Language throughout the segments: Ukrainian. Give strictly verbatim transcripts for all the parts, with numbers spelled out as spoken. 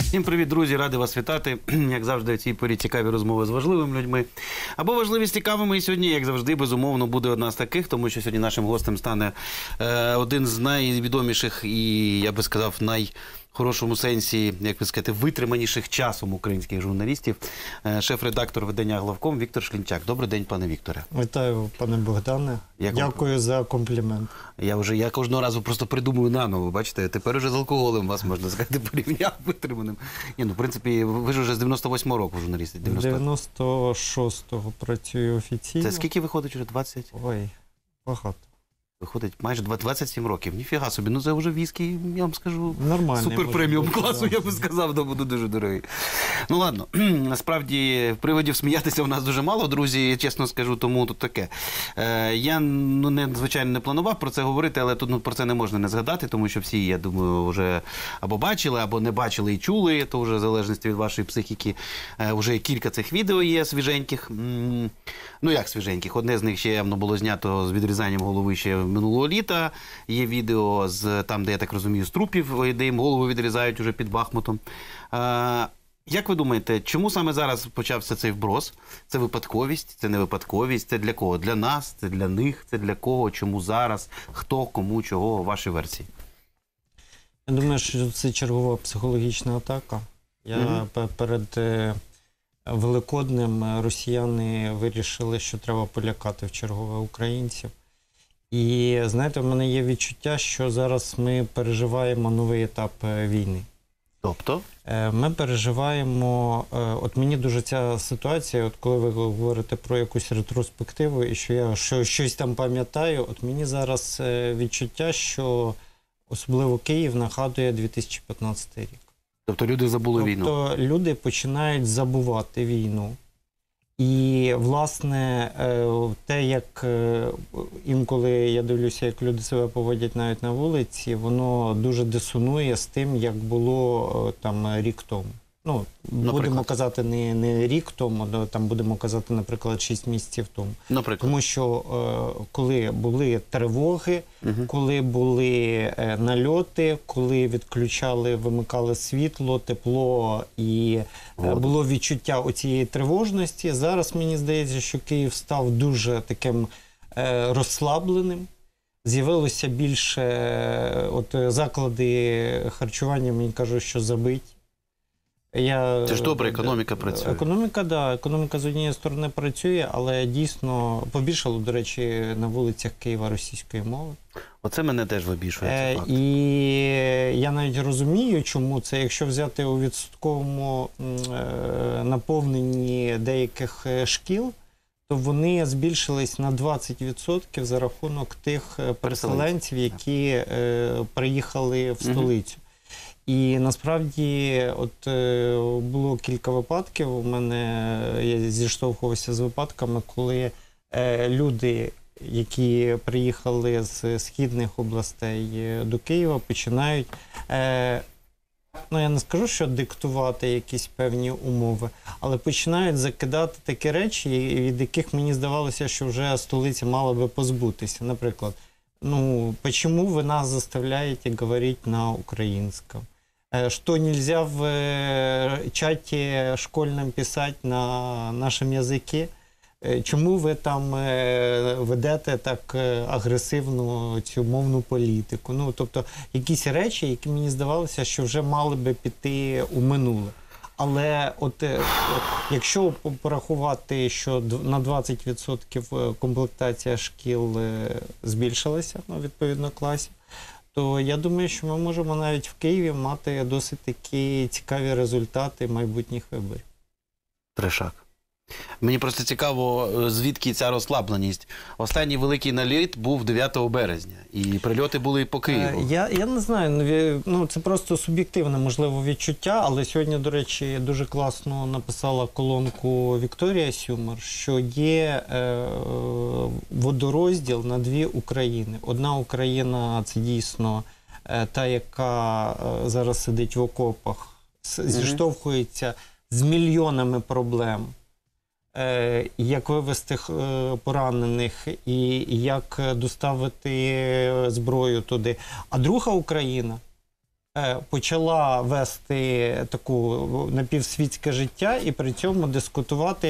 Всім привіт, друзі! Радий вас вітати. Як завжди, в цій порі цікаві розмови з важливими людьми. Або важливі з цікавими. І сьогодні, як завжди, безумовно, буде одна з таких, тому що сьогодні нашим гостем стане е, один з найвідоміших і, я би сказав, най... в хорошому сенсі, як би сказати, витриманіших часом українських журналістів, шеф-редактор видання «Главком» Віктор Шлінчак. Добрий день, пане Вікторе. Вітаю, пане Богдане. Як Дякую вам... за комплімент. Я вже я кожного разу просто придумую наново, бачите, тепер уже з алкоголем вас, можна сказати, порівняв витриманим. Ні, ну, в принципі, ви ж вже з дев'яносто восьмого року журналісти. дев'яносто шостого працюю офіційно. Це скільки виходить вже? двадцять? Ой, багато. Виходить майже двадцять сім років. Ніфіга собі. Ну це вже віскі, я вам скажу, супер преміум класу, я би сказав, да, буде дуже дорогий. Ну ладно, насправді приводів сміятися у нас дуже мало, друзі, чесно скажу, тому тут таке. Е, я, ну, не, звичайно, не планував про це говорити, але тут, ну, про це не можна не згадати, тому що всі, я думаю, вже або бачили, або не бачили і чули, то вже в залежності від вашої психіки. Е, вже кілька цих відео є свіженьких. М, ну як свіженьких? Одне з них ще явно було знято з відрізанням голови ще минулого літа. Є відео з там, де, я так розумію, з трупів, де їм голову відрізають уже під Бахмутом. А, як ви думаєте, чому саме зараз почався цей вброс? Це випадковість, це не випадковість, це для кого? Для нас, це для них, це для кого, чому зараз, хто, кому, чого, ваші версії? Я думаю, що це чергова психологічна атака. Я mm-hmm. перед Великоднем росіяни вирішили, що треба полякати в чергове українців. І, знаєте, в мене є відчуття, що зараз ми переживаємо новий етап війни. Тобто? Ми переживаємо, от мені дуже ця ситуація, от коли ви говорите про якусь ретроспективу, і що я що, щось там пам'ятаю, от мені зараз відчуття, що особливо Київ нагадує дві тисячі п'ятнадцятий рік. Тобто люди забули тобто, війну? Тобто люди починають забувати війну. І, власне, те, як інколи я дивлюся, як люди себе поводять навіть на вулиці, воно дуже дисонує з тим, як було там рік тому. Ну, наприклад? Будемо казати не, не рік тому, там будемо казати, наприклад, шість місяців тому. Наприклад? Тому що е, коли були тривоги, угу. коли були е, нальоти, коли відключали, вимикали світло, тепло і е, було відчуття оцієї тривожності, зараз мені здається, що Київ став дуже таким е, розслабленим. З'явилося більше, е, от заклади харчування, мені кажуть, що забиті. Я, Це ж добре, економіка працює. Економіка, так. Да, економіка з однієї сторони працює, але дійсно побільшало, до речі, на вулицях Києва російської мови. Оце мене теж вибішує, це факт. І я навіть розумію, чому це, якщо взяти у відсотковому наповненні деяких шкіл, то вони збільшились на двадцять відсотків за рахунок тих переселенців, які приїхали в столицю. Угу. І насправді от е, було кілька випадків, у мене я зіштовхувався з випадками, коли е, люди, які приїхали з східних областей до Києва, починають, е, ну я не скажу, що диктувати якісь певні умови, але починають закидати такі речі, від яких мені здавалося, що вже столиця мала би позбутися. Наприклад, ну, почему вы нас заставляете говорить на украинском? Что нельзя в чаті школьном писати на нашому язикі? Чому ви там ведете так агресивну цю мовну політику? Ну, тобто, якісь речі, які мені здавалося, що вже мали би піти у минуле. Але от, от якщо порахувати, що на двадцять відсотків комплектація шкіл збільшилася, ну, відповідно, класів, то я думаю, що ми можемо навіть в Києві мати досить такі цікаві результати майбутніх виборів. Трешак. Мені просто цікаво, звідки ця розслабленість. Останній великий наліт був дев'ятого березня, і прильоти були і по Києву. Я, я не знаю, ну, це просто суб'єктивне, можливо, відчуття, але сьогодні, до речі, дуже класно написала колонку Вікторія Сюмар, що є е, водорозділ на дві України. Одна Україна – це дійсно е, та, яка е, зараз сидить в окопах, зіштовхується з мільйонами проблем. Як вивезти поранених і як доставити зброю туди. А друга Україна почала вести таку напівсвітське життя і при цьому дискутувати,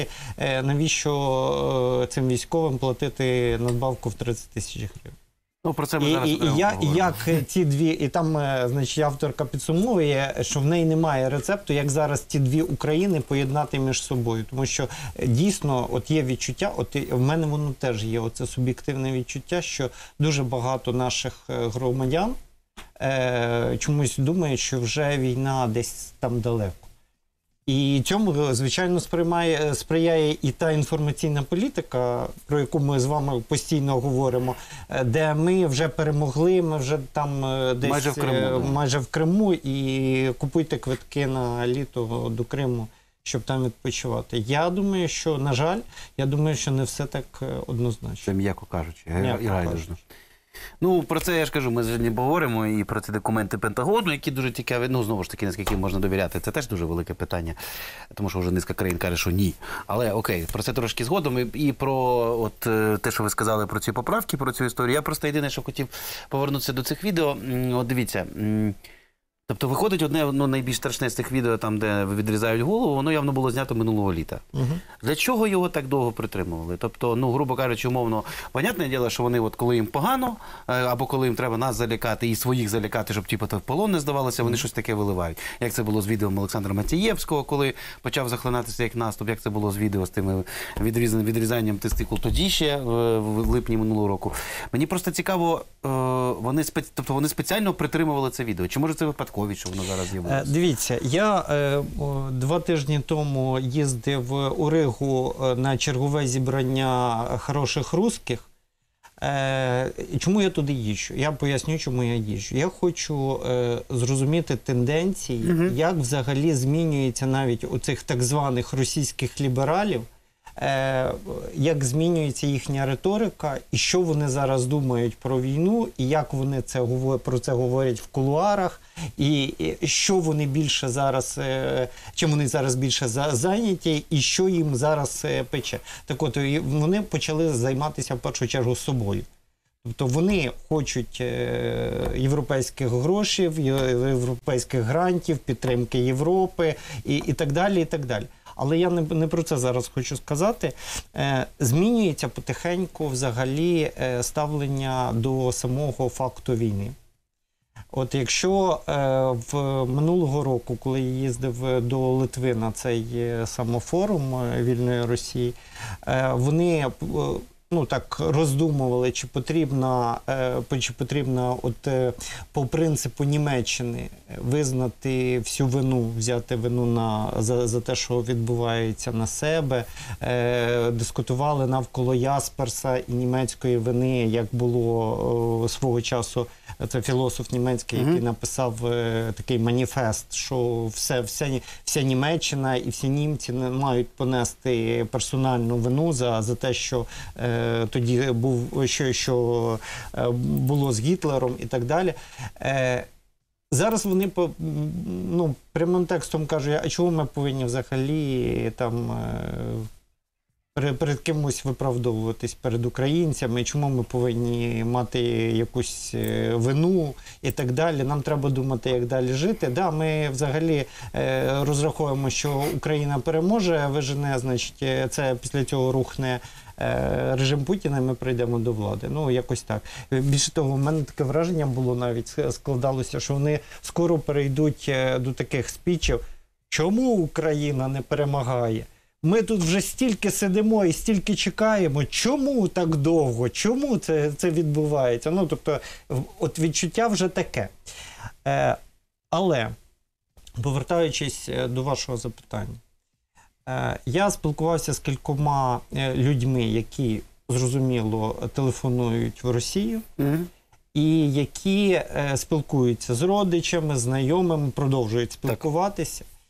навіщо цим військовим платити надбавку в тридцять тисяч гривень. Ну, про це ми і, зараз і, і, я, і як ці дві, і там, значить, авторка підсумовує, що в неї немає рецепту, як зараз ці дві України поєднати між собою. Тому що дійсно от є відчуття, от в мене воно теж є, оце суб'єктивне відчуття, що дуже багато наших громадян е, чомусь думають, що вже війна десь там далеко. І цьому, звичайно, сприймає, сприяє і та інформаційна політика, про яку ми з вами постійно говоримо, де ми вже перемогли, ми вже там десь майже в Криму, майже в Криму і купуйте квитки на літо до Криму, щоб там відпочивати. Я думаю, що, на жаль, я думаю, що не все так однозначно. Це м'яко кажучи, м'яко і райдужно. Ну, про це я ж кажу, ми сьогодні поговоримо і про ці документи Пентагону, які дуже цікаві. Ну, знову ж таки, наскільки можна довіряти, це теж дуже велике питання, тому що вже низка країн каже, що ні. Але окей, про це трошки згодом. І, і про от, те, що ви сказали про ці поправки, про цю історію. Я просто єдине, що хотів повернутися до цих відео. От дивіться, тобто виходить одне, ну, найбільш страшне з цих відео, там, де відрізають голову, воно явно було знято минулого літа. Угу. Для чого його так довго притримували? Тобто, ну, грубо кажучи, умовно, понятне діло, що вони, от, коли їм погано, або коли їм треба нас залякати і своїх залякати, щоб типу, в полон не здавалося, вони щось таке виливають. Як це було з відео Олександра Матієвського, коли почав захлинатися як наступ, як це було з відео з тим відрізанням, відрізанням тестикул тоді ще, в липні минулого року. Мені просто цікаво, вони, спец... тобто, вони спеціально притримували це відео. Чи може це випадково? Що воно зараз з'явилося? Дивіться, я е, два тижні тому їздив у Ригу на чергове зібрання хороших русських. Е, чому я туди їжджу? Я поясню, чому я їжджу. Я хочу е, зрозуміти тенденції, угу. як взагалі змінюється навіть у цих так званих російських лібералів, е, як змінюється їхня риторика, і що вони зараз думають про війну, і як вони це, про це говорять в кулуарах, і, і що вони більше зараз, е, чим вони зараз більше за, зайняті, і що їм зараз е, пече. Так от, вони почали займатися в першу чергу собою. Тобто вони хочуть е, європейських грошей, європейських грантів, підтримки Європи і, і так далі, і так далі. Але я не, не про це зараз хочу сказати. Е, змінюється потихеньку взагалі е, ставлення до самого факту війни. От якщо е, в минулого року, коли я їздив до Литви на цей самофорум вільної Росії, е, вони е, ну так роздумували, чи потрібно, е, чи потрібно от, е, по принципу Німеччини визнати всю вину, взяти вину на, за, за те, що відбувається на себе. Е, дискутували навколо Ясперса і німецької вини, як було е, свого часу. Це філософ німецький, який написав е, такий маніфест, що все, вся, вся Німеччина і всі німці не мають понести персональну вину за, за те, що е, тоді був, що, що е, було з Гітлером і так далі. Е, зараз вони по, ну, прямим текстом кажуть, а чого ми повинні взагалі там... Е, перед кимось виправдовуватись перед українцями, чому ми повинні мати якусь вину і так далі. Нам треба думати, як далі жити. Да, ми взагалі е, розраховуємо, що Україна переможе, вижене, значить, це після цього рухне е, режим Путіна, і ми прийдемо до влади. Ну, якось так. Більше того, в мене таке враження було навіть, складалося, що вони скоро перейдуть до таких спічів, чому Україна не перемагає? Ми тут вже стільки сидимо і стільки чекаємо. Чому так довго? Чому це, це відбувається? Ну, тобто, от відчуття вже таке. Е, але, повертаючись до вашого запитання, е, я спілкувався з кількома людьми, які, зрозуміло, телефонують в Росію, mm-hmm. і які е, спілкуються з родичами, знайомими, продовжують спілкуватися. Так.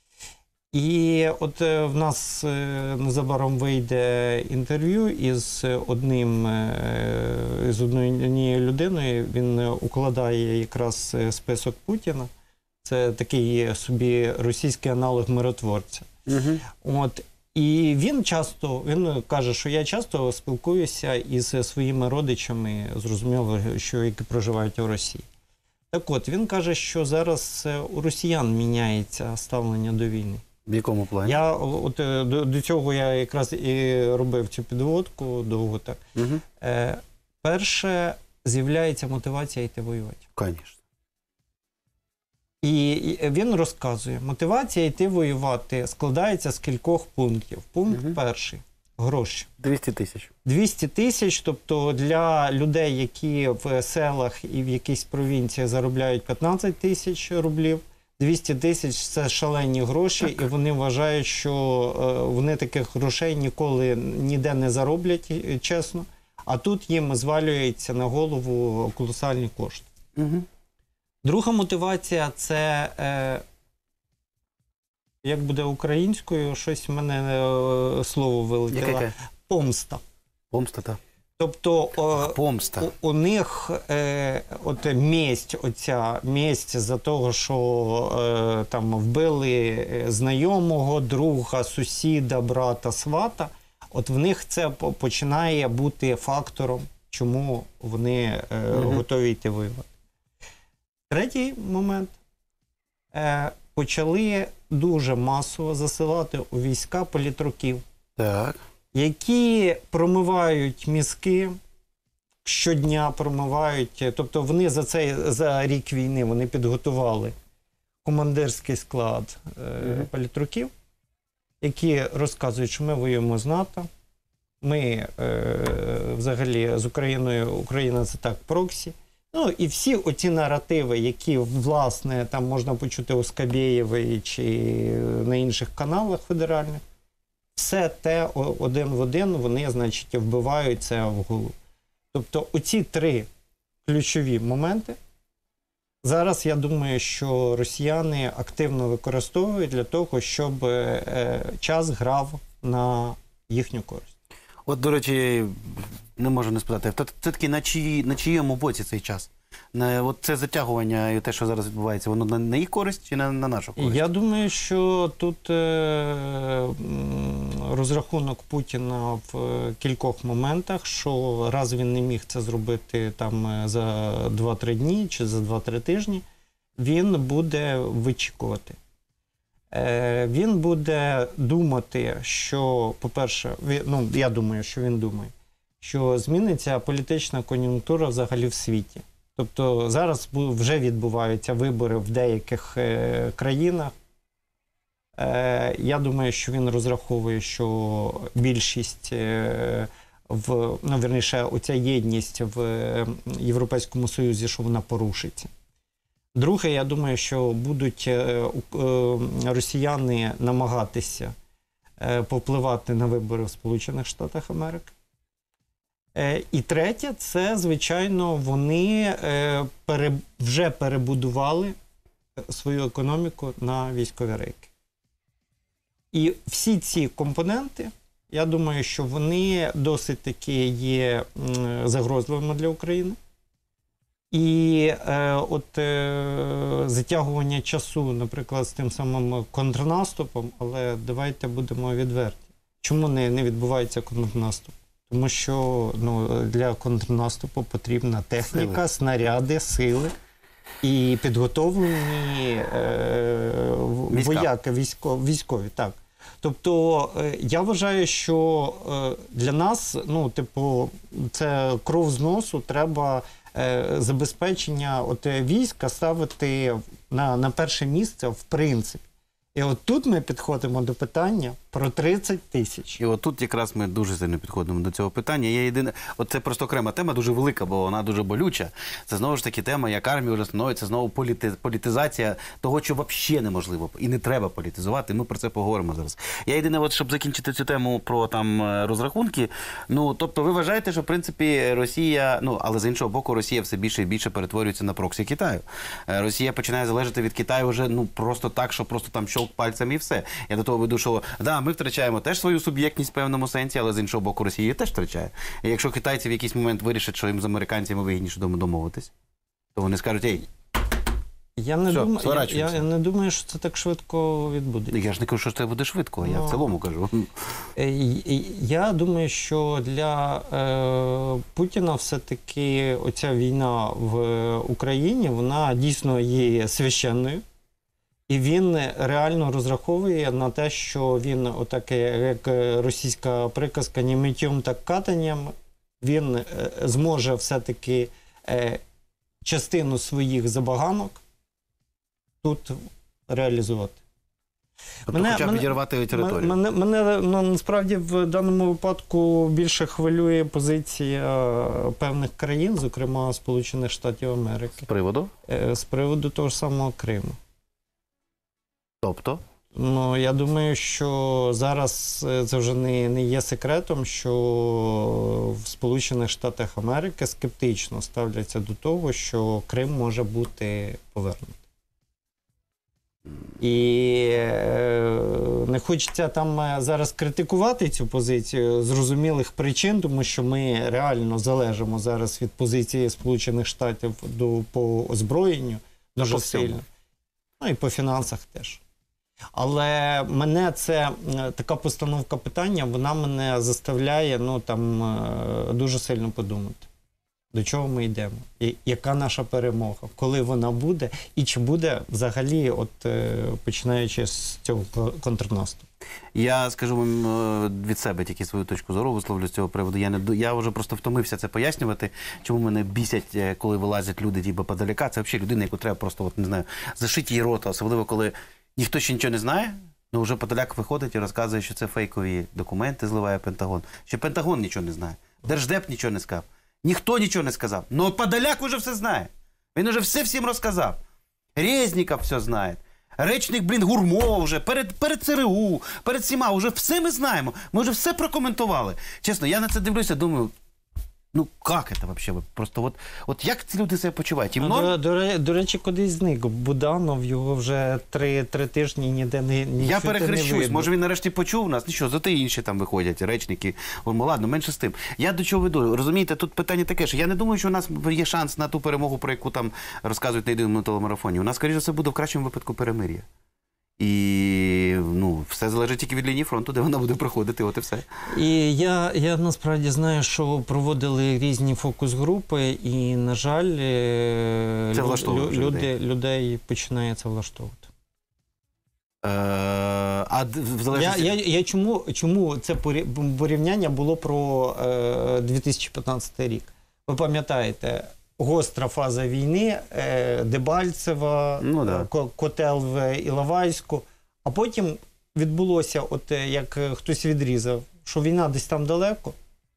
І от в нас незабаром вийде інтерв'ю із одним, з однією людиною. Він укладає якраз список Путіна. Це такий собі російський аналог миротворця. Угу. От, і він часто, він каже, що я часто спілкуюся із своїми родичами, зрозуміло, що які проживають у Росії. Так от, він каже, що зараз у росіян міняється ставлення до війни. В якому плані? Я, от, до, до цього я якраз і робив цю підводку довго так. Угу. Е, перше, з'являється мотивація йти воювати. Звісно. І, і він розказує, мотивація йти воювати складається з кількох пунктів. Пункт угу. перший – гроші. двісті тисяч. двісті тисяч, тобто для людей, які в селах і в якійсь провінції заробляють п'ятнадцять тисяч рублів, двісті тисяч – це шалені гроші, так. І вони вважають, що вони таких грошей ніколи ніде не зароблять, чесно, а тут їм звалюється на голову колосальні кошти. Угу. Друга мотивація – це, е, як буде українською, щось в мене е, слово вилетіло. Яке? Помста. Помста, так. Тобто Ах, помста. У, у них е, от месть, оця месть за того, що е, там вбили знайомого, друга, сусіда, брата, свата, от в них це починає бути фактором, чому вони е, угу. готові йти воювати. Третій момент. Е, почали дуже масово засилати у війська політруків, так. які промивають мізки, щодня промивають. Тобто вони за цей за рік війни вони підготували командирський склад е, mm-hmm. політруків, які розказують, що ми воюємо з НАТО, ми е, взагалі з Україною, Україна це так, проксі. Ну, і всі оці наративи, які, власне, там можна почути у Скабєєвої чи на інших каналах федеральних, все те один в один вони, значить, вбивають це в голову. Тобто оці три ключові моменти зараз, я думаю, що росіяни активно використовують для того, щоб е, час грав на їхню користь. От, до речі, не можу не спитати, це таки на, чиї, на чиєму боці цей час? На, от це затягування і те, що зараз відбувається, воно на, на їх користь чи на, на нашу користь? Я думаю, що тут е, розрахунок Путіна в кількох моментах, що раз він не міг це зробити там за два-три дні чи за два-три тижні, він буде вичікувати. Е, він буде думати, що, по-перше, ну, я думаю, що він думає, що зміниться політична кон'юнктура взагалі в світі. Тобто зараз вже відбуваються вибори в деяких е, країнах. Е, я думаю, що він розраховує, що більшість, е, в, ну, вірніше, оця єдність в Європейському Союзі, що вона порушиться. Друге, я думаю, що будуть е, е, росіяни намагатися е, повпливати на вибори в Сполучених Штатах Америки. І третє, це, звичайно, вони пере, вже перебудували свою економіку на військові рейки. І всі ці компоненти, я думаю, що вони досить таки є загрозливими для України. І е, от е, затягування часу, наприклад, з тим самим контрнаступом, але давайте будемо відверті. Чому не, не відбувається контрнаступ? Тому що ну, для контрнаступу потрібна техніка, сили. снаряди, сили і підготовлені е, вояки, військові, військові. Так. Тобто е, я вважаю, що е, для нас, ну, типу, це кров з носу, треба е, забезпечення от, війська ставити на, на перше місце в принципі. І от тут ми підходимо до питання про тридцять тисяч. І от тут якраз ми дуже сильно підходимо до цього питання. Є єдине, от це просто окрема тема, дуже велика, бо вона дуже болюча. Це знову ж таки тема, як армія вже становиться, знову політи, політизація того, що взагалі неможливо і не треба політизувати. Ми про це поговоримо зараз. Я єдине, от, щоб закінчити цю тему про там розрахунки, ну, тобто ви вважаєте, що в принципі Росія, ну, але з іншого боку, Росія все більше і більше перетворюється на проксі Китаю. Росія починає залежати від Китаю вже, ну, просто так, що просто там щолк пальцем і все. Я до того веду, що, да, ми втрачаємо теж свою суб'єктність в певному сенсі, але з іншого боку Росія теж втрачає. І якщо китайці в якийсь момент вирішать, що їм з американцями вигідніше домовитись, то вони скажуть, ей, Я не, Все, думаю, я, я сворачуємося. не думаю, що це так швидко відбудеться. Я ж не кажу, що це буде швидко, я Ну, в цілому кажу. Е, і- Я думаю, що для е, Путіна все-таки оця війна в Україні, вона дійсно є священною. І він реально розраховує на те, що він, отаке, як російська приказка, «не миттєм, так катанням», він е, зможе все-таки е, частину своїх забаганок тут реалізувати. Тобто хоча б відірвати територію. Мене, мене ну, насправді в даному випадку більше хвилює позиція певних країн, зокрема Сполучених Штатів Америки. З приводу? Е, З приводу того ж самого Криму. Тобто? Ну, я думаю, що зараз е, це вже не, не є секретом, що в Сполучених Штатах Америки скептично ставляться до того, що Крим може бути повернутий. І е, не хочеться там е, зараз критикувати цю позицію з зрозумілих причин, тому що ми реально залежимо зараз від позиції Сполучених Штатів до, по озброєнню дуже по сильно. всьому. Ну і по фінансах теж. Але мене це е, така постановка питання, вона мене заставляє ну, там, е, дуже сильно подумати. До чого ми йдемо? І яка наша перемога? Коли вона буде? І чи буде взагалі, от, е, починаючи з цього контрнаступу? Я скажу вам е, від себе тільки свою точку зору висловлю з цього приводу. Я, не, ду- я вже просто втомився це пояснювати, чому мене бісять, е, коли вилазять люди типу, подаляка. Це взагалі людина, яку треба просто, от, не знаю, зашити її рота, особливо коли ніхто ще нічого не знає, ну вже подаляк виходить і розказує, що це фейкові документи, зливає Пентагон. Що Пентагон нічого не знає, Держдеп нічого не сказав. Ніхто нічого не сказав. Ну, Подоляк уже все знає. Він уже все всім розказав. Резніков все знає. Речник, блін, Гурмова вже, перед, перед ЦРУ, перед всіма, вже все ми знаємо. Ми вже все прокоментували. Чесно, я на це дивлюся, думаю, ну, як це взагалі? Просто от, от як ці люди себе почувають? Їм норм? До, до, ре- до речі, кудись зник. Буданов, його вже три, три тижні ніде не ні Я чути, не перехрещусь, видно. може він нарешті почув нас. Ну що, зато і інші там виходять, речники. Говоримо, ладно, менше з тим. Я до чого веду? Розумієте, тут питання таке, що я не думаю, що у нас є шанс на ту перемогу, про яку там розказують на єдиному телемарафоні. У нас, скоріше, це буде в кращому випадку перемир'я. І ну, все залежить тільки від лінії фронту, де вона буде проходити, от і все. І я, я насправді знаю, що проводили різні фокус-групи, і, на жаль, е, Це лю- влаштовує лю- вже люди, людей. людей починає це влаштовувати. Е, а д- в Я, залежності... я, я чому, чому це порі- порівняння було про е, дві тисячі п'ятнадцятий рік? Ви пам'ятаєте, гостра фаза війни, е, Дебальцева, Ну, да. е, ко- котел в Іловайську, а потім відбулося, от е, як е, хтось відрізав, що війна десь там далеко.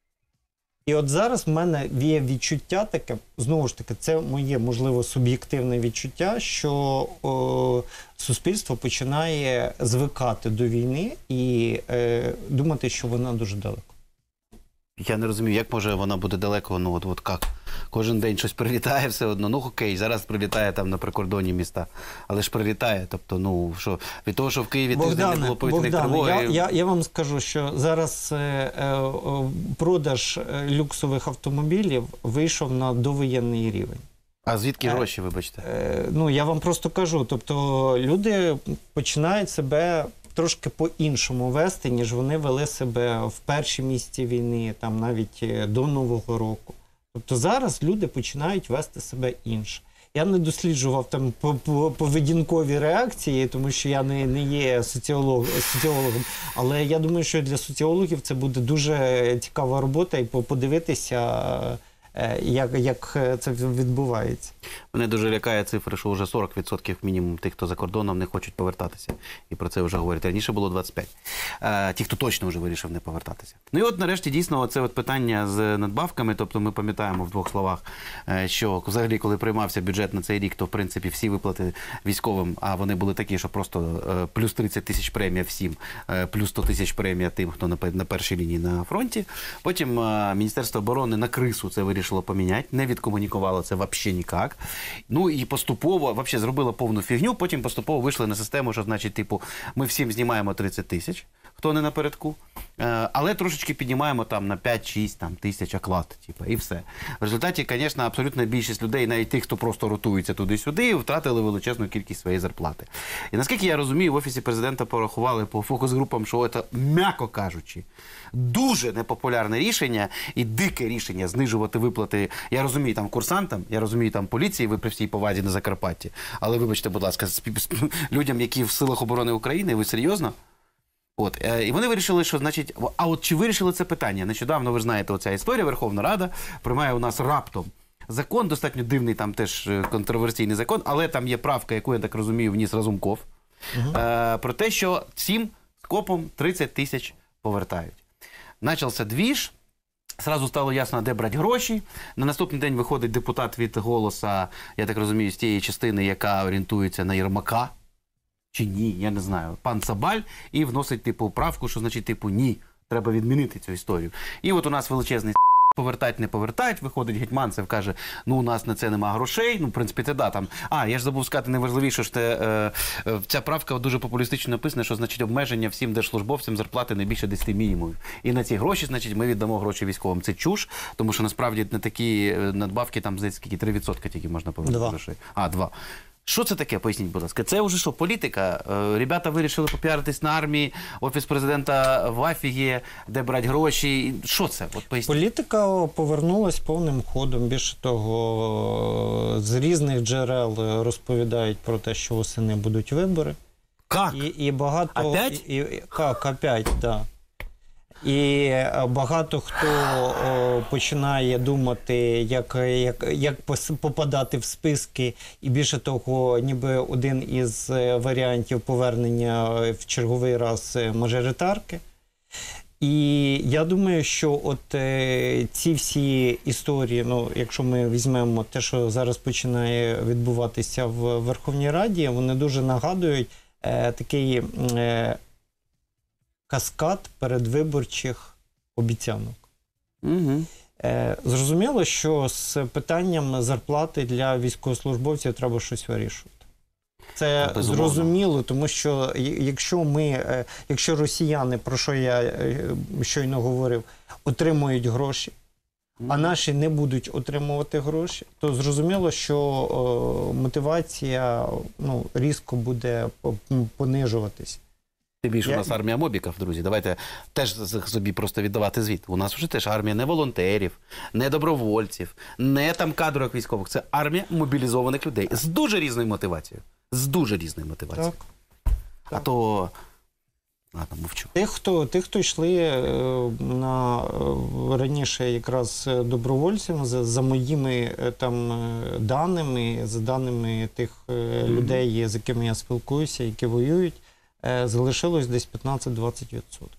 І от зараз в мене є відчуття таке, знову ж таки, це моє, можливо, суб'єктивне відчуття, що о, суспільство починає звикати до війни і е, думати, що вона дуже далеко. Я не розумію, як може вона буде далеко, ну от, от як? Кожен день щось прилітає все одно. Ну окей, зараз прилітає там на прикордонні міста, але ж прилітає. Тобто, ну що, від того, що в Києві тиждень не було повітряних тривог. я, я, я вам скажу, що зараз е, е, продаж е, люксових автомобілів вийшов на довоєнний рівень. А звідки Е, гроші, вибачте? Е, ну, я вам просто кажу, тобто люди починають себе трошки по-іншому вести, ніж вони вели себе в перші місяці війни, там навіть е, до Нового року. Тобто зараз люди починають вести себе інше. Я не досліджував там по- по- поведінкові реакції, тому що я не, не є соціолог, соціологом, але я думаю, що для соціологів це буде дуже цікава робота і по- подивитися, е, як, як це відбувається. Мене дуже лякає цифра, що вже сорок відсотків мінімум тих, хто за кордоном, не хочуть повертатися. І про це вже говорять. Раніше було двадцять п'ять відсотків. Е, ті, хто точно вже вирішив не повертатися. Ну і от нарешті дійсно це от питання з надбавками. Тобто ми пам'ятаємо в двох словах, е, що взагалі, коли приймався бюджет на цей рік, то в принципі всі виплати військовим, а вони були такі, що просто е, плюс тридцять тисяч премія всім, е, плюс сто тисяч премія тим, хто на, пе- на першій лінії на фронті. Потім е, Міністерство оборони на крису це вирішило поміняти, не відкомунікувало це взагалі ніяк. Ну і поступово, взагалі, зробила повну фігню, потім поступово вийшли на систему, що, значить, типу, ми всім знімаємо тридцять тисяч, хто не напередку. але трошечки піднімаємо там на п'ять-шість там, тисяч оклад, типу, і все. В результаті, звісно, абсолютна більшість людей, навіть тих, хто просто ротується туди-сюди, втратили величезну кількість своєї зарплати. І наскільки я розумію, в Офісі Президента порахували по фокус-групам, що це, м'яко кажучи, дуже непопулярне рішення і дике рішення знижувати виплати. Я розумію там курсантам, я розумію там поліції, ви при всій повазі на Закарпатті, але вибачте, будь ласка, людям, які в силах оборони України, ви серйозно? От, е, і вони вирішили, що, значить, а от чи вирішили це питання? Нещодавно, ви ж знаєте, оця історія, Верховна Рада приймає у нас раптом закон, достатньо дивний, там теж контроверсійний закон, але там є правка, яку, я так розумію, вніс Разумков, угу. е, про те, що всім скопом тридцять тисяч повертають. Начався двіж, зразу стало ясно, де брати гроші. На наступний день виходить депутат від «Голоса», я так розумію, з тієї частини, яка орієнтується на Єрмака, чи ні, я не знаю, пан Цабаль, і вносить, типу, правку, що значить, типу, ні, треба відмінити цю історію. І от у нас величезний повертать, не повертать, виходить Гетманцев, каже, ну, у нас на це нема грошей, ну, в принципі, це да, там, а, я ж забув сказати найважливіше, що те, е, е, ця правка дуже популістично написана, що, значить, обмеження всім держслужбовцям зарплати не більше десяти мінімумів. І на ці гроші, значить, ми віддамо гроші військовим. Це чуш, тому що, насправді, на такі надбавки, там, здається, скільки, три відсотки тільки можна повернути грошей. А, два. Що це таке, поясніть, будь ласка? Це вже що, політика? Е, ребята вирішили попіаритись на армії, Офіс Президента в афігі, де брати гроші. Що це? От поясніть. Політика повернулась повним ходом. Більше того, з різних джерел розповідають про те, що восени будуть вибори. Як? І, і багато... Опять? І, і, як, опять, так. Да. І багато хто о, починає думати, як, як, як попадати в списки, і більше того, ніби один із варіантів повернення в черговий раз мажоритарки. І я думаю, що от е, ці всі історії, ну, якщо ми візьмемо те, що зараз починає відбуватися в Верховній Раді, вони дуже нагадують е, такий... Е, каскад передвиборчих обіцянок. Угу. Е, зрозуміло, що з питанням зарплати для військовослужбовців треба щось вирішувати. Це Безумовно. Зрозуміло, тому що якщо ми, якщо росіяни, про що я щойно говорив, отримують гроші, а наші не будуть отримувати гроші, то зрозуміло, що о, мотивація, ну, різко буде понижуватись. Тим більше Я... у нас армія мобіків, друзі. Давайте теж собі просто віддавати звіт. У нас вже теж армія не волонтерів, не добровольців, не там кадрових військових. Це армія мобілізованих людей з дуже різною мотивацією. З дуже різною мотивацією. Так. А то... Ладно, мовчу. Тих, хто, тих, хто йшли на, раніше якраз добровольцям, за, за моїми там даними, за даними тих mm-hmm. людей, з якими я спілкуюся, які воюють, залишилось десь п'ятнадцять-двадцять відсотків.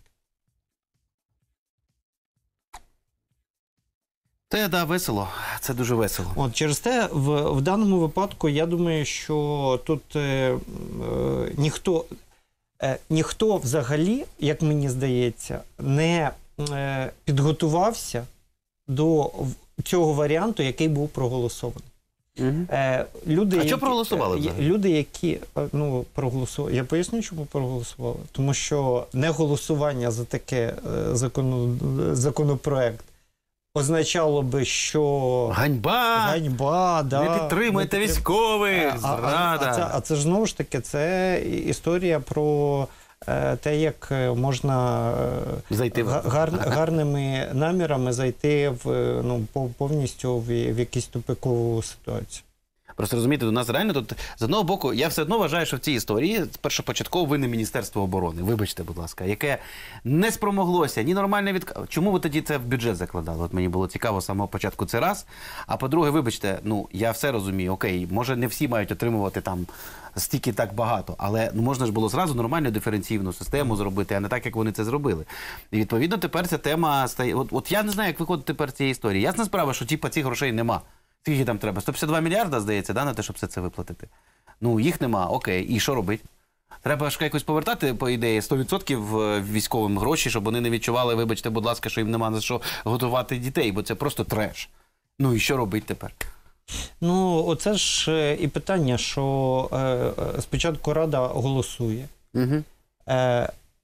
Це, да, весело. Це дуже весело. От, через те, в, в даному випадку, я думаю, що тут е, е, ніхто, е, ніхто взагалі, як мені здається, не е, підготувався до цього варіанту, який був проголосований. Угу. Е, люди, а які, що проголосували взагалі? Люди, які ну, проголосували... Я поясню, чому проголосували. Тому що не голосування за таке е, закону... законопроект означало би, що... Ганьба! Ганьба, да. Не підтримуйте не підтрим... військових! Зрада! А, а, це, а це ж знову ж таки, це історія про е, те, як можна зайти га, гар, гарними намірами зайти в, ну, повністю в, в якусь тупикову ситуацію. Просто розумієте, у нас реально тут, з одного боку, я все одно вважаю, що в цій історії першопочатково винне Міністерство оборони, вибачте, будь ласка, яке не спромоглося ні нормально від... Чому ви тоді це в бюджет закладали? От мені було цікаво з самого початку це раз. А по-друге, вибачте, ну, я все розумію, окей, може не всі мають отримувати там стільки так багато, але ну, можна ж було зразу нормальну диференційну систему зробити, а не так, як вони це зробили. І відповідно тепер ця тема стає... От, от я не знаю, як виходить тепер з цієї історії. Ясна справа, що типа цих грошей нема. Скільки там треба? сто п'ятдесят два мільярда, здається, да, на те, щоб все це виплатити? Ну, їх нема, окей. І що робити? Треба ж якось повертати, по ідеї, сто відсотків військовим гроші, щоб вони не відчували, вибачте, будь ласка, що їм нема за що готувати дітей, бо це просто треш. Ну, і що робити тепер? Ну, оце ж і питання, що е, спочатку Рада голосує. Угу. Е,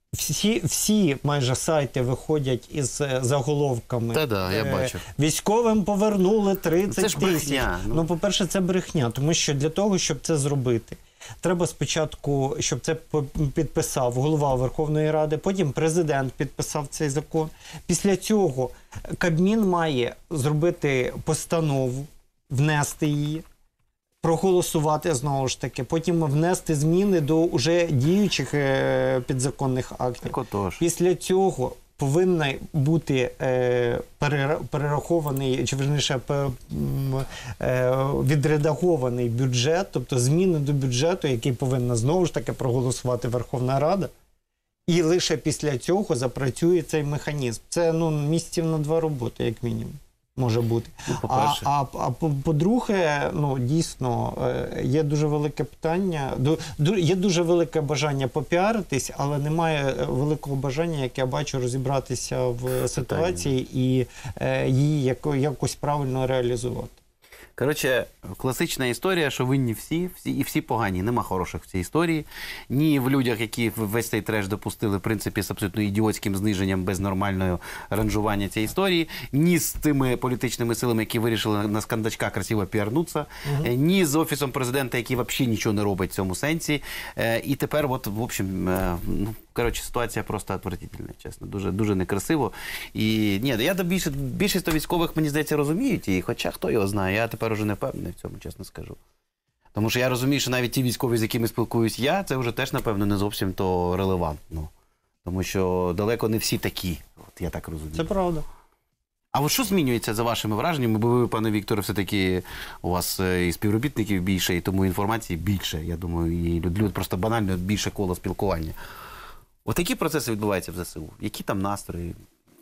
всі, всі майже сайти виходять із заголовками. Та-да, я бачу. Військовим повернули тридцять тисяч. Ну, ну по-перше, це брехня, тому що для того, щоб це зробити, треба спочатку, щоб це підписав голова Верховної Ради, потім президент підписав цей закон. Після цього Кабмін має зробити постанову, внести її, проголосувати знову ж таки, потім внести зміни до вже діючих е, підзаконних актів. Після цього повинен бути е, перерахований, чи верніше е, відредагований бюджет, тобто зміни до бюджету, який повинна знову ж таки проголосувати Верховна Рада. І лише після цього запрацює цей механізм. Це ну, місяців на два роботи, як мінімум. Може бути. Ну, а а, а по-друге, ну, дійсно, є дуже велике питання, є дуже велике бажання попіаритись, але немає великого бажання, як я бачу, розібратися в ситуації і її якось правильно реалізувати. Коротше, класична історія, що винні всі, всі і всі погані. Нема хороших в цій історії. Ні в людях, які весь цей треш допустили, в принципі, з абсолютно ідіотським зниженням без нормального ранжування цієї історії, ні з тими політичними силами, які вирішили на скандачка красиво піарнутися, угу. ні з Офісом президента, який взагалі нічого не робить в цьому сенсі. І тепер, от, в общем, ну, коротше, ситуація просто отвратительна, чесно. Дуже, дуже некрасиво. І, ні, я більше, більшість військових, мені здається, розуміють її, хоча хто його знає, я тепер уже не впевнений в цьому, чесно скажу. Тому що я розумію, що навіть ті військові, з якими спілкуюсь я, це вже теж, напевно, не зовсім то релевантно. Тому що далеко не всі такі, от я так розумію. Це правда. А от що змінюється за вашими враженнями? Бо ви, пане Вікторе, все-таки у вас і співробітників більше, і тому інформації більше, я думаю, і люди просто банально більше коло спілкування. От які процеси відбуваються в ЗСУ? Які там настрої?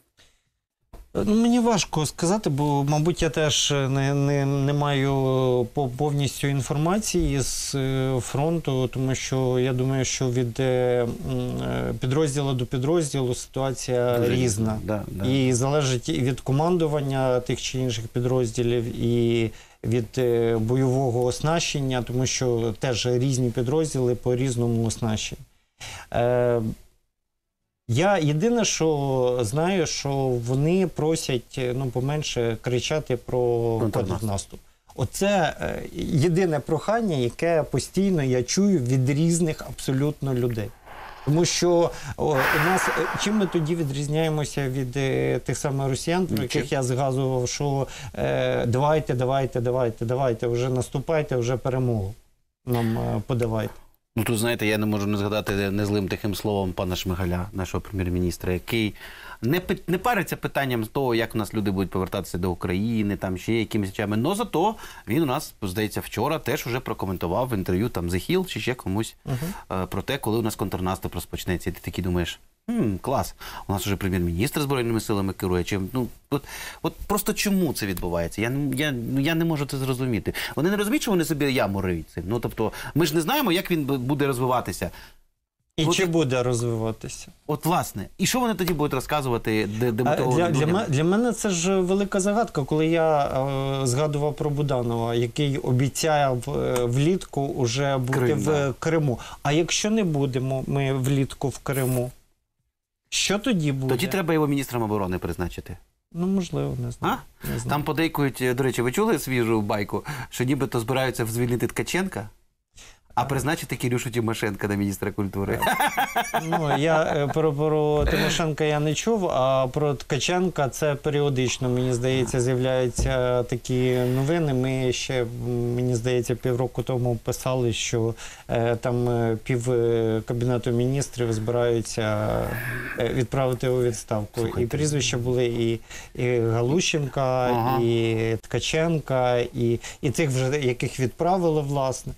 Ну, мені важко сказати, бо, мабуть, я теж не, не, не маю повністю інформації з фронту, тому що я думаю, що від підрозділу до підрозділу ситуація Дуже різна. Да, да. І залежить і від командування тих чи інших підрозділів, і від бойового оснащення, тому що теж різні підрозділи по-різному оснащені. Я єдине, що знаю, що вони просять, ну, поменше кричати про контрнаступ. Оце єдине прохання, яке постійно я чую від різних абсолютно людей. Тому що о, у нас, чим ми тоді відрізняємося від е, тих самих росіян, про яких я згадував, що е, давайте, давайте, давайте, давайте, вже наступайте, вже перемогу нам е, подавайте. Ну, тут, знаєте, я не можу не згадати незлим тихим словом пана Шмигаля, нашого прем'єр-міністра, який не, не париться питанням того, як у нас люди будуть повертатися до України, там ще якимись речами. Но зато він у нас, здається, вчора теж вже прокоментував в інтерв'ю там The Hill чи ще комусь uh-huh. про те, коли у нас контрнаступ розпочнеться. І ти такий думаєш, хм, клас, у нас вже прем'єр-міністр Збройними силами керує. Чи, ну, от, от просто чому це відбувається? Я, я, я не можу це зрозуміти. Вони не розуміють, що вони собі яму риють цим. Ну, тобто, ми ж не знаємо, як він буде розвиватися. І от, чи буде розвиватися? От, власне. І що вони тоді будуть розказувати? Де, де для, для, для мене це ж велика загадка, коли я е, згадував про Буданова, який обіцяв е, влітку вже бути Крим, в да. Криму. А якщо не будемо ми влітку в Криму, що тоді буде? Тоді треба його міністром оборони призначити. Ну, можливо, не знаю. А? Не знаю. Там подейкують, до речі, ви чули свіжу байку, що нібито збираються звільнити Ткаченка, а призначити Кирюшу Тимошенка на міністра культури. Ну, я про, про Тимошенка я не чув, а про Ткаченка це періодично, мені здається, з'являються такі новини. Ми ще, мені здається, півроку тому писали, що е, там пів Кабінету міністрів збираються відправити у відставку. Слухайте. І прізвища були і, і Галущенка, ага. і Ткаченка, і, і тих, вже, яких відправили, власне.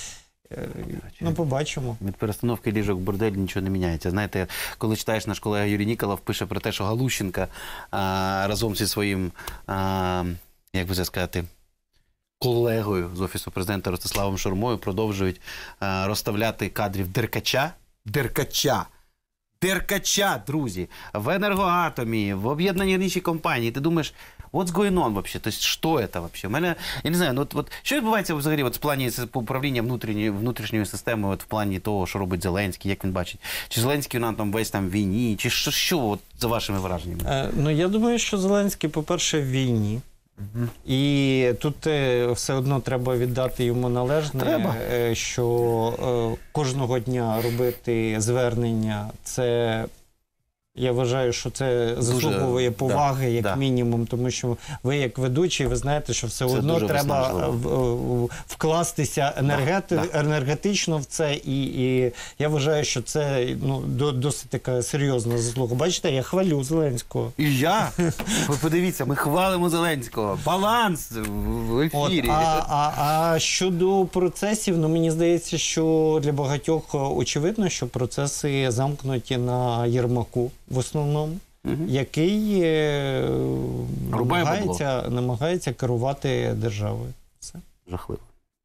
Ну, побачимо. Від перестановки ліжок в бордель нічого не міняється. Знаєте, коли читаєш, наш колега Юрій Ніколов пише про те, що Галущенка а, разом зі своїм, а, як би це сказати, колегою з Офісу президента Ростиславом Шурмою продовжують а, розставляти кадрів Деркача. Деркача! Деркача, друзі! В енергоатомі, в об'єднаній інші компанії. Ти думаєш, What's going on вообще? То есть, що це вообще? У мене, я не знаю, ну, от, от, що відбувається взагалі от, в плані управління внутрішньої, внутрішньої системи, от, в плані того, що робить Зеленський, як він бачить? Чи Зеленський нам там весь там в війні? Чи що, що от, за вашими враженнями? Е, ну, я думаю, що Зеленський, по-перше, в війні. Угу. І тут е, все одно треба віддати йому належне, е, що е, кожного дня робити звернення – це... Я вважаю, що це заслуговує дуже, поваги, да, як да. мінімум, тому що ви, як ведучий, ви знаєте, що все це одно треба в, вкластися енергети, да, да. енергетично в це, і, і я вважаю, що це ну, досить така серйозна заслуга. Бачите, я хвалю Зеленського. І я? Ви подивіться, ми хвалимо Зеленського. Баланс в ефірі. От, а, а, а щодо процесів, ну мені здається, що для багатьох очевидно, що процеси замкнуті на Єрмаку. В основному, угу. який е, намагається, намагається керувати державою. Все. Жахливо.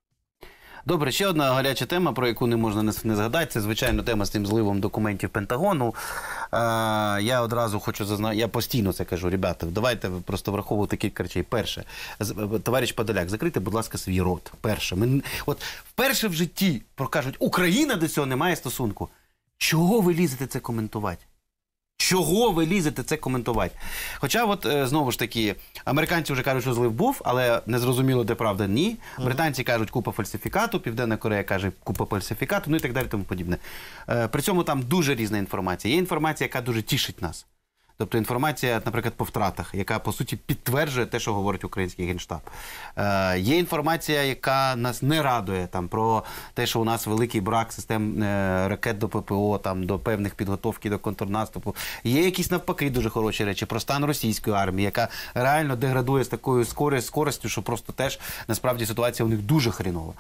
Добре, ще одна гаряча тема, про яку не можна не, не згадати, це, звичайно, тема з тим зливом документів Пентагону. Е, я одразу хочу зазнати, я постійно це кажу, ребята, давайте просто враховувати кілька речей. Перше, товариш Подоляк, закрийте, будь ласка, свій рот. Перше, ми, от вперше в житті прокажуть, Україна до цього не має стосунку. Чого ви лізете це коментувати? Чого ви лізете це коментувати? Хоча, от, знову ж таки, американці вже кажуть, що злив був, але не зрозуміло, де правда, ні. Британці кажуть, купа фальсифікату, Південна Корея каже, купа фальсифікату, ну і так далі, тому подібне. При цьому там дуже різна інформація. Є інформація, яка дуже тішить нас. Тобто інформація, наприклад, по втратах, яка, по суті, підтверджує те, що говорить український Генштаб. Е, є інформація, яка нас не радує, там, про те, що у нас великий брак систем е, ракет до ППО, там, до певних підготовки до контрнаступу. Є якісь, навпаки, дуже хороші речі про стан російської армії, яка реально деградує з такою скоростю, що просто теж, насправді, ситуація у них дуже хрінова.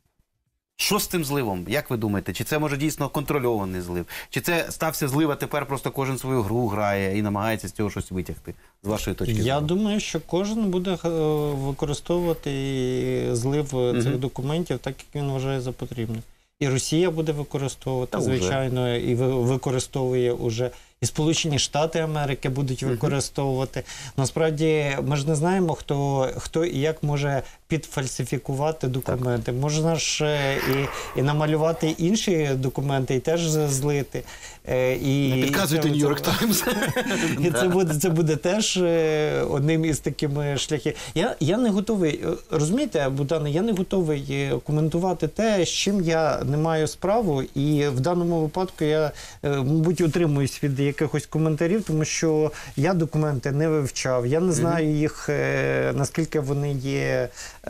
Що з цим зливом? Як ви думаєте? Чи це, може, дійсно контрольований злив? Чи це стався злив, а тепер просто кожен свою гру грає і намагається з цього щось витягти? З вашої точки зору. Я думаю, що кожен буде використовувати злив угу. цих документів так, як він вважає за потрібне. І Росія буде використовувати, Та звичайно, вже. і використовує уже. І Сполучені Штати Америки будуть використовувати. Uh-huh. Насправді, ми ж не знаємо, хто, хто і як може підфальсифікувати документи. Так. Можна ж і, і намалювати інші документи, і теж злити. І, не підказуйте Нью-Йорк Таймс. І це буде, це буде теж одним із такими шляхів. Я, я не готовий, розумієте, Богдане, я не готовий коментувати те, з чим я не маю справу. І в даному випадку я, мабуть, утримуюсь від якихось коментарів, тому що я документи не вивчав, я не знаю їх, наскільки вони є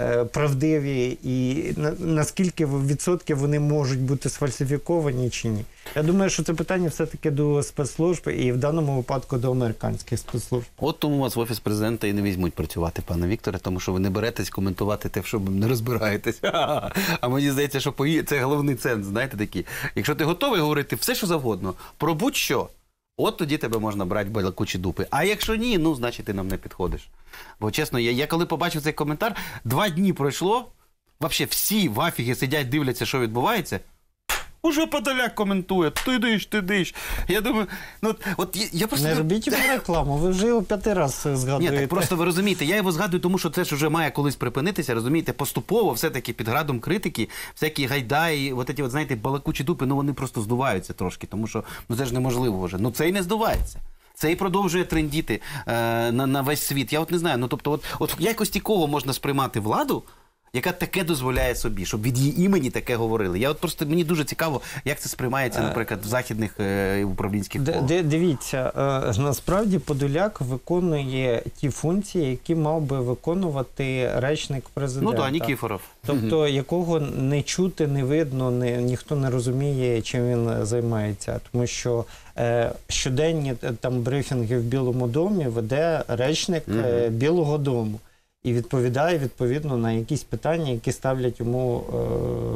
правдиві і наскільки відсотків вони можуть бути сфальсифіковані чи ні. Я думаю, що це питання все-таки до спецслужб і в даному випадку до американських спецслужб. От тому вас в Офіс Президента і не візьмуть працювати, пане Вікторе, тому що ви не беретесь коментувати те, в що не розбираєтесь. А мені здається, що це головний ценз, знаєте, такий. Якщо ти готовий говорити все, що завгодно, про будь-що, от тоді тебе можна брати балакучі дупи. А якщо ні, ну, значить, ти нам не підходиш. Бо, чесно, я, я коли побачив цей коментар, два дні пройшло, взагалі всі в афігі сидять, дивляться, що відбувається. Уже Подоляк коментує, ти диш, ти диш. Я думаю, ну, от я, я просто... Не робіть йому рекламу, ви вже його п'ятий раз згадуєте. Ні, так просто ви розумієте, я його згадую, тому що це ж вже має колись припинитися, розумієте, поступово, все-таки під градом критики, всякі гайдаї, от ці, от, знаєте, балакучі дупи, ну вони просто здуваються трошки, тому що, ну це ж неможливо вже. Ну це і не здувається. Це і продовжує трендіти е, на, на весь світ. Я от не знаю, ну тобто, от, от якості кого можна сприймати владу, яка таке дозволяє собі, щоб від її імені таке говорили. Я от просто, мені дуже цікаво, як це сприймається, наприклад, в західних е, управлінських колах. Дивіться, е, насправді Подоляк виконує ті функції, які мав би виконувати речник президента. Ну так, Нікіфоров. Тобто, угу. якого не чути, не видно, не, ніхто не розуміє, чим він займається. Тому що е, щоденні там брифінги в Білому домі веде речник угу. е, Білого дому. І відповідає, відповідно, на якісь питання, які ставлять йому е,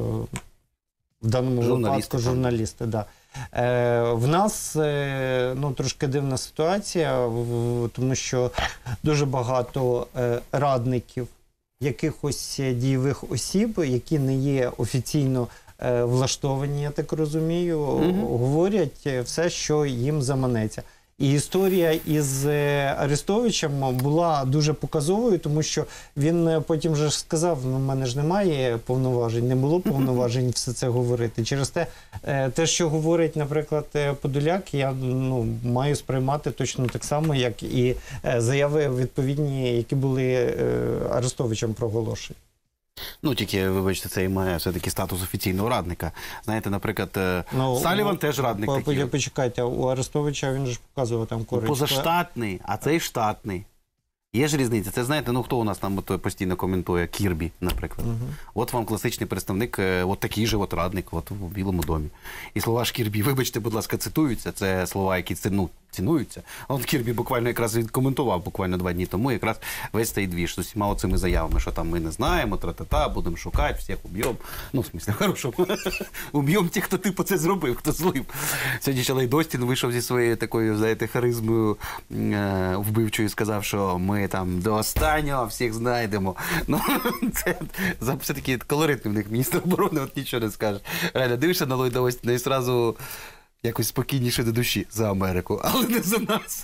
в даному журналісти, випадку журналісти. Да. Е, в нас е, ну, трошки дивна ситуація, в, тому що дуже багато е, радників, якихось дієвих осіб, які не є офіційно е, влаштовані, я так розумію, mm-hmm. говорять все, що їм заманеться. І історія із Арестовичем була дуже показовою, тому що він потім вже ж сказав, ну, в мене ж немає повноважень, не було повноважень все це говорити. Через те, те, що говорить, наприклад, Подоляк, я ну, маю сприймати точно так само, як і заяви відповідні, які були Арестовичем проголошені. Ну, тільки, вибачте, це і має все-таки статус офіційного радника. Знаєте, наприклад, ну, Саліван ну, теж радник по, такий. Почекайте, у Арестовича він ж показував там користь. Позаштатний, а цей штатний. Є ж різниця. Це, знаєте, ну хто у нас там постійно коментує? Кірбі, наприклад. Uh-huh. От вам класичний представник, от такий же от радник от, у Білому домі. І слова ж Кірбі, вибачте, будь ласка, цитуються. Це слова, які ну, цінуються. От Кірбі буквально якраз відкоментував буквально два дні тому якраз весь цей двіж з усіма оцими заявами, що там ми не знаємо, тра-та-та, будемо шукати, всіх уб'ємо. Ну, в смысле, хорошому. Уб'ємо тих, хто типу це зробив, хто злив. Сьогодні ще Лайдостін вийшов зі своєю такою, знаєте, харизмою е- вбивчою і сказав, що ми там до останнього всіх знайдемо. Ну, це все-таки колоритний в них міністр оборони, от нічого не скаже. Реально, дивишся на Ллойда Остіна і одразу якось спокійніше до душі за Америку, але не за нас.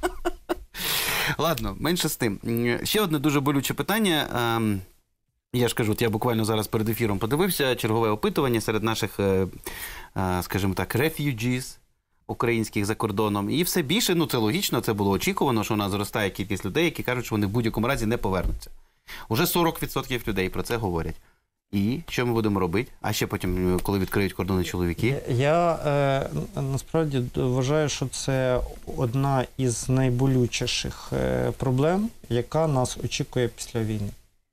Ладно, менше з тим. Ще одне дуже болюче питання. Я ж кажу, от я буквально зараз перед ефіром подивився чергове опитування серед наших, скажімо так, refugees українських за кордоном. І все більше, ну це логічно, це було очікувано, що у нас зростає кількість людей, які кажуть, що вони в будь-якому разі не повернуться. Уже сорок відсотків людей про це говорять. І що ми будемо робити? А ще потім, коли відкриють кордони чоловіки? Я е, насправді вважаю, що це одна із найболючіших е, проблем, яка нас очікує після війни.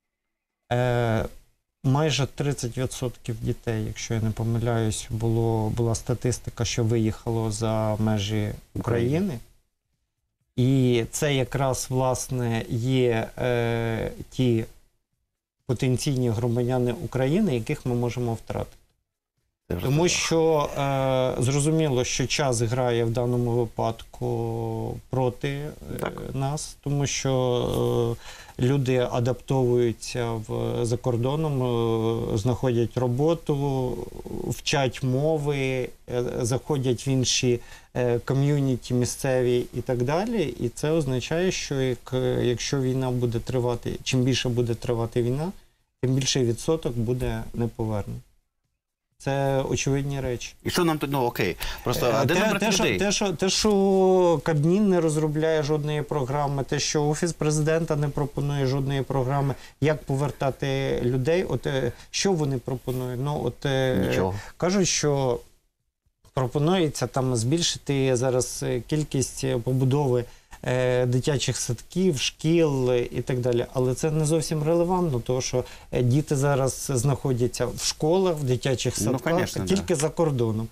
Е, майже тридцять відсотків дітей, якщо я не помиляюсь, було, була статистика, що виїхало за межі України. І це якраз, власне, є е, ті потенційні громадяни України, яких ми можемо втратити. Тому що е, зрозуміло, що час грає в даному випадку проти так. нас, тому що е, люди адаптовуються в, за кордоном, е, знаходять роботу, вчать мови, е, заходять в інші е, ком'юніті місцеві і так далі. І це означає, що як, якщо війна буде тривати, чим більше буде тривати війна, тим більший відсоток буде неповернений. Це очевидні речі. І що нам тут, ну окей, просто, а де те, нам брати те, людей? Те що, те, що Кабмін не розробляє жодної програми, те, що Офіс Президента не пропонує жодної програми, як повертати людей, от що вони пропонують? Ну, от, Нічого. Кажуть, що пропонується там збільшити зараз кількість побудови дитячих садків, шкіл і так далі. Але це не зовсім релевантно, тому що діти зараз знаходяться в школах, в дитячих садках, ну, конечно, тільки да. за кордоном.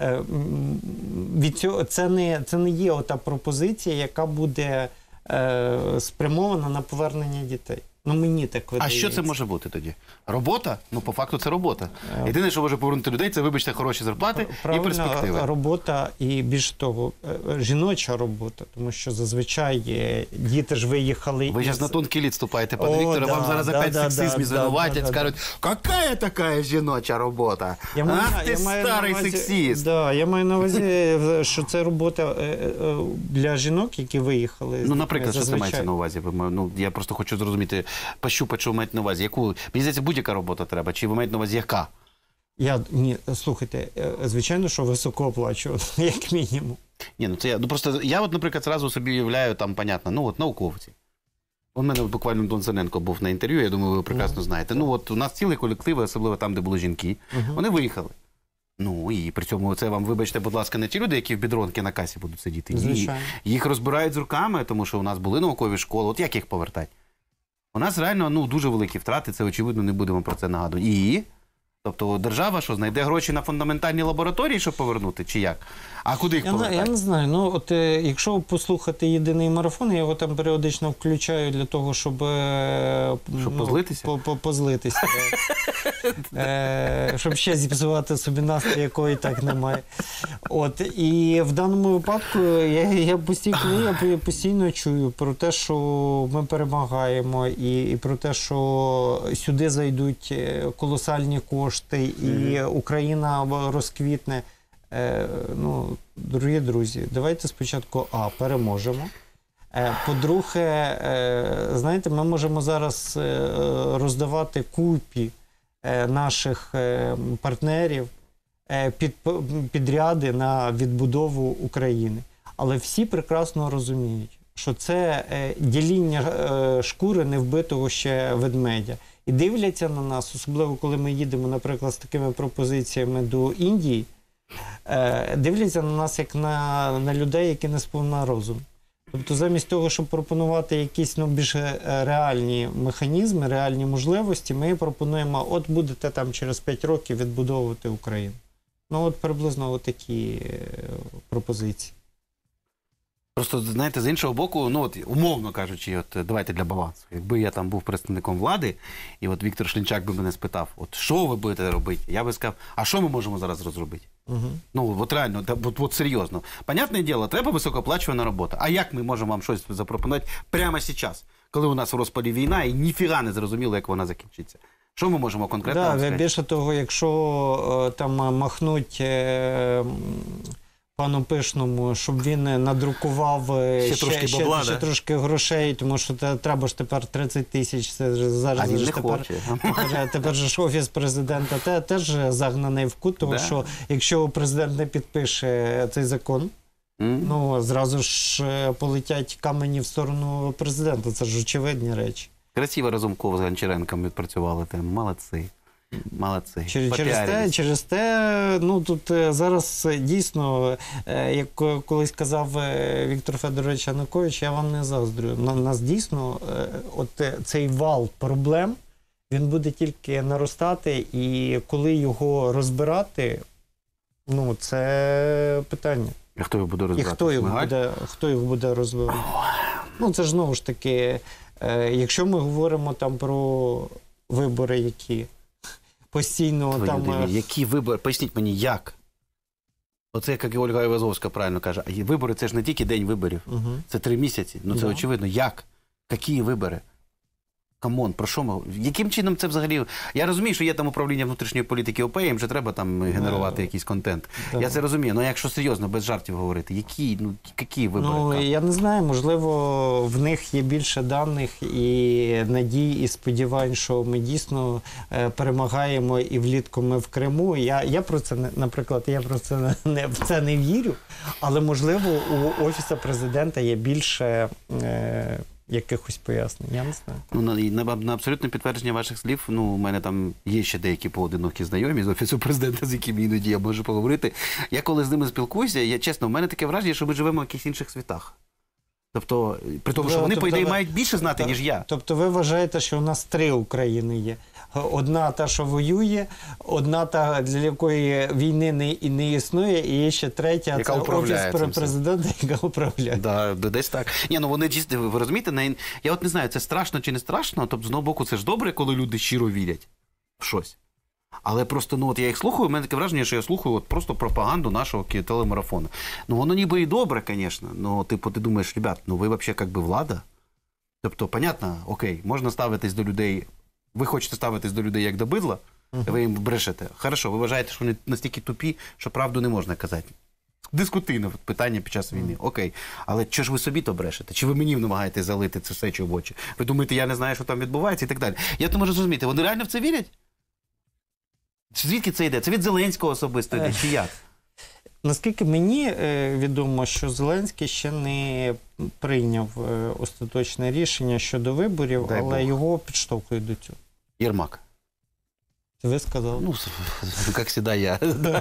Від цього, це, не, це не є ота пропозиція, яка буде е, спрямована на повернення дітей. Ну, мені так видається. А що це може бути тоді? Робота? Ну, по факту, це робота. Єдине, що може повернути людей, це, вибачте, хороші зарплати правильно, і перспективи. Робота і, більше того, жіноча робота. Тому що зазвичай діти ж виїхали... Ви зараз із... на тонкий лід ступаєте, пане Вікторе. Да, вам зараз да, опять да, сексизм да, звинуватять, да, скажуть, яка така жіноча робота? Я маю, Ах, ти я старий увазі, сексист! Да, я маю на увазі, що це робота для жінок, які виїхали. Ну, наприклад, зазвичай. Що це мається на увазі? Ну, я просто хочу зрозуміти, пощупати, що ви маєте на увазі. Яку, мені здається, будь-яка робота треба, чи ви маєте на увазі яка? Я, ні, слухайте, звичайно, що високооплачувати, як мінімум. Ні, ну це я, ну просто я от, наприклад, зразу собі уявляю, там, понятно, ну от науковці. У мене буквально Дон Зеленко був на інтерв'ю, я думаю, ви прекрасно mm-hmm. знаєте. Ну от у нас цілий колектив, особливо там, де були жінки, mm-hmm. вони виїхали. Ну і при цьому це вам, вибачте, будь ласка, не ті люди, які в бідронки на касі будуть сидіти. Звичайно. Їх розбирають з руками, тому що у нас були наукові школи, от як їх повертати? У нас реально ну, дуже великі втрати, це очевидно, не будемо про це нагадувати. І? Тобто держава що, знайде гроші на фундаментальні лабораторії, щоб повернути, чи як? А куди їх повертати? Я, я не знаю. Ну, от, е, якщо послухати єдиний марафон, я його там періодично включаю для того, щоб... Е, щоб ну, позлитися? По, по, позлитися. е, щоб ще зіпсувати собі настрій, якого і так немає. От, і в даному випадку я, я, постійно, я постійно чую про те, що ми перемагаємо, і, і про те, що сюди зайдуть колосальні кошти, і mm-hmm. Україна розквітне. Е, ну, дорогі друзі, давайте спочатку, а, переможемо. По-друге, знаєте, ми можемо зараз роздавати купі наших партнерів під, підряди на відбудову України. Але всі прекрасно розуміють, що це діління шкури невбитого ще ведмедя. І дивляться на нас, особливо коли ми їдемо, наприклад, з такими пропозиціями до Індії, дивляться на нас як на, на людей, які не сповна розум. Тобто замість того, щоб пропонувати якісь ну, більш реальні механізми, реальні можливості, ми пропонуємо, от будете там через п'ять років відбудовувати Україну. Ну от приблизно от такі пропозиції. Просто, знаєте, з іншого боку, ну от, умовно кажучи, от давайте для балансу. Якби я там був представником влади, і от Віктор Шлінчак би мене спитав, от що ви будете робити? Я би сказав, а що ми можемо зараз розробити? Угу. Ну, от реально, от, от серйозно. Понятне діло, треба високооплачувана робота. А як ми можемо вам щось запропонувати прямо зараз, коли у нас в розпалі війна і ніфіга не зрозуміло, як вона закінчиться? Що ми можемо конкретно да, сказати? Більше того, якщо там махнуть е, пану Пишному, щоб він надрукував ще, ще, трошки, бабла, ще, ще трошки грошей, тому що те, треба ж тепер тридцять тисяч, це зараз а він ж не тепер, хоче. тепер, тепер же ж Офіс Президента те, теж загнаний в кут, тому да. що якщо президент не підпише цей закон, mm. ну зразу ж полетять камені в сторону президента, це ж очевидні речі. Красиво Разумков з Гончаренком відпрацювали, там молодці. Молодці. Через, через, те, через те, ну тут зараз дійсно, як колись казав Віктор Федорович Янукович, я вам не заздрю. На нас дійсно от цей вал проблем, він буде тільки наростати, і коли його розбирати, ну це питання. І хто його буде розбирати? І хто його буде, хто його буде розвивати? Ну це ж знову ж таки, якщо ми говоримо там про вибори, які постійно Твої там... Диві, які вибори? Поясніть мені, як? Оце, як і Ольга Івазовська правильно каже, вибори – це ж не тільки день виборів, угу. це три місяці. Ну, це да. очевидно. Як? Які вибори? Камон, про що ми? Яким чином це взагалі? Я розумію, що є там управління внутрішньої політики ОП, їм вже треба там генерувати да. якийсь контент. Да. Я це розумію. Але якщо серйозно, без жартів говорити, які, ну, які вибори? Ну, я не знаю, можливо, в них є більше даних і надій, і сподівань, що ми дійсно е, перемагаємо і влітку ми в Криму. Я, я про це, наприклад, я про це не, в це не вірю, але, можливо, у Офісу Президента є більше... Е, якихось пояснень, я не знаю. Ну, на, на, на абсолютне підтвердження ваших слів, ну, у мене там є ще деякі поодинокі знайомі з Офісу Президента, з якими іноді я можу поговорити. Я коли з ними спілкуюся, я чесно, у мене таке враження, що ми живемо в якихось інших світах. Тобто, при тому, що вони, тобто, по ідеї, ви... мають більше знати, тобто, ніж я. Тобто ви вважаєте, що у нас три України є? Одна та, що воює, одна та, для якої війни не, і не існує, і є ще третя, яка це Офіс Президента, яка управляє. Да, десь так. Ні, ну вони дійсно, ви розумієте, на... я от не знаю, це страшно чи не страшно, тобто, з одного боку, це ж добре, коли люди щиро вірять в щось. Але просто, ну от я їх слухаю, у мене таке враження, що я слухаю от просто пропаганду нашого телемарафону. Ну воно ніби і добре, звісно, ну типу ти думаєш, ребят, ну ви взагалі як би влада? Тобто, понятно, окей, можна ставитись до людей, ви хочете ставитись до людей як до бидла, uh-huh. ви їм брешете. Хорошо, ви вважаєте, що вони настільки тупі, що правду не можна казати. Дискутивне питання під час війни, uh-huh. окей. Але чи ж ви собі то брешете? Чи ви мені намагаєтесь залити це все в очі? Ви думаєте, я не знаю, що там відбувається і так далі? Я не можу зрозуміти, вони реально в це вірять? Звідки це йде? Це від Зеленського особисто йде, чи як? Наскільки мені відомо, що Зеленський ще не прийняв остаточне рішення щодо виборів, Дай але Бог. Його підштовхують до цього. Єрмак. Це ви сказали? Ну, як завжди я.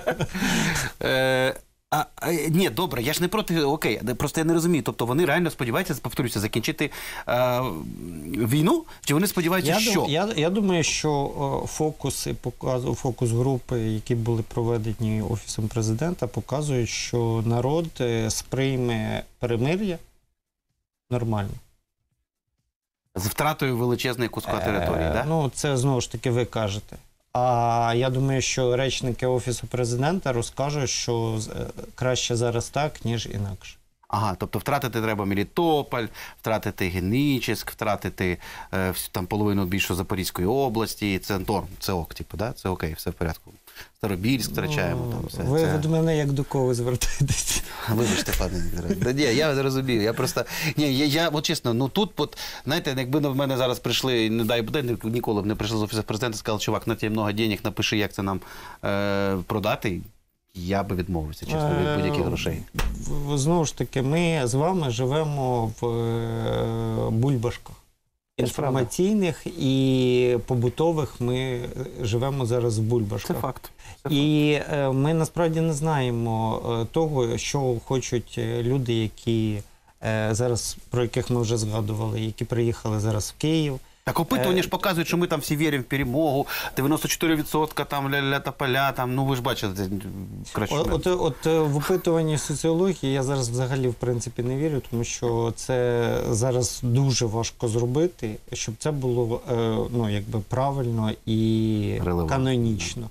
А, а, ні, добре, я ж не проти, окей, просто я не розумію. Тобто вони реально сподіваються, повторюся, закінчити е, війну? Чи вони сподіваються, я що? Дум, я, я думаю, що фокуси, фокус-групи, які були проведені Офісом Президента, показують, що народ сприйме перемир'я нормально. З втратою величезної куска території, так? Е, ну, це знову ж таки ви кажете. А я думаю, що речники Офісу Президента розкажуть, що краще зараз так, ніж інакше. Ага, тобто втратити треба Мелітополь, втратити Генічеськ, втратити е, всю, там, половину більшу Запорізької області. Це норм, це ок, типу, да? Це окей, все в порядку. Старобільськ втрачаємо. Там, все, ви це... від мене як до кого звертаєтесь? Вибачте, пане Вікторе. Да, ні, я не розумію. Я просто, ні, я, я от чесно, ну тут, от, знаєте, якби в мене зараз прийшли, не дай буде, ніколи б не прийшли з Офісу Президента і сказали, чувак, на тебе много денег, напиши, як це нам е, продати. Я би відмовився, чесно, від будь-яких грошей. Знову ж таки, ми з вами живемо в е, бульбашках. Інформаційних і побутових ми живемо зараз в бульбашках. Це факт. Це і е, ми насправді не знаємо е, того, що хочуть люди, які е, зараз, про яких ми вже згадували, які приїхали зараз в Київ. Так опитування ж показують, що ми там всі віримо в перемогу, дев'яносто чотири відсотки там ля-ля тополя, там, ну ви ж бачите, краще. От, от, от в опитуванні соціології я зараз взагалі в принципі не вірю, тому що це зараз дуже важко зробити, щоб це було е, ну, якби правильно і Релевантно. Канонічно.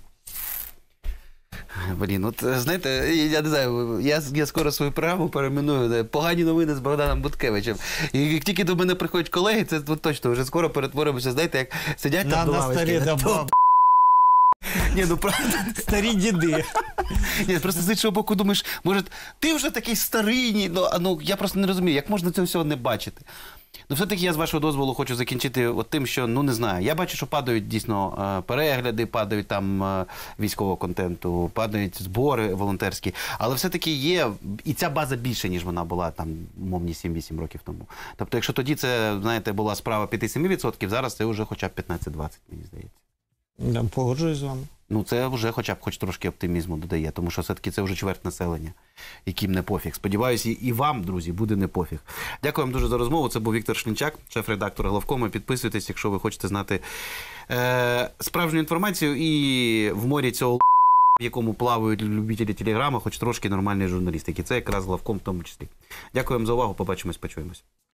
Блін, от знаєте, я не знаю, я, я скоро свою програму перейменую «Погані новини з Богданом Буткевичем». І як тільки до мене приходять колеги, це от, точно вже скоро перетворимося, знаєте, як сидять там до лавочки. На старі доба. Ні, ну правда. Старі діди. Ні, просто з іншого боку думаєш, може, ти вже такий старий, ні, ну, ну я просто не розумію, як можна цього всього не бачити. Ну, все-таки я, з вашого дозволу, хочу закінчити от тим, що, ну, не знаю, я бачу, що падають дійсно перегляди, падають там військового контенту, падають збори волонтерські, але все-таки є, і ця база більше, ніж вона була там, умовні, сім-вісім років тому. Тобто, якщо тоді це, знаєте, була справа п'ять-сім відсотків, зараз це вже хоча б п'ятнадцять-двадцять, мені здається. Я погоджуюсь з вами. Ну, це вже хоча б хоч трошки оптимізму додає, тому що все-таки це вже чверть населення, яким не пофіг. Сподіваюся, і вам, друзі, буде не пофіг. Дякую вам дуже за розмову. Це був Віктор Шлінчак, шеф-редактор Главкому. Підписуйтесь, якщо ви хочете знати е- справжню інформацію і в морі цього в якому плавають любителі телеграма, хоч трошки нормальні журналістики. Це якраз Главком в тому числі. Дякую вам за увагу. Побачимось, почуємось.